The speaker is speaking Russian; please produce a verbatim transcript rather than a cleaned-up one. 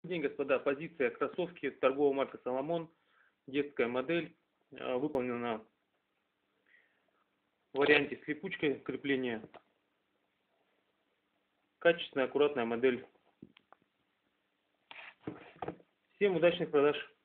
День, господа, позиция кроссовки, торговая марка Соломон, детская модель, выполнена в варианте с липучкой крепления. Качественная, аккуратная модель. Всем удачных продаж!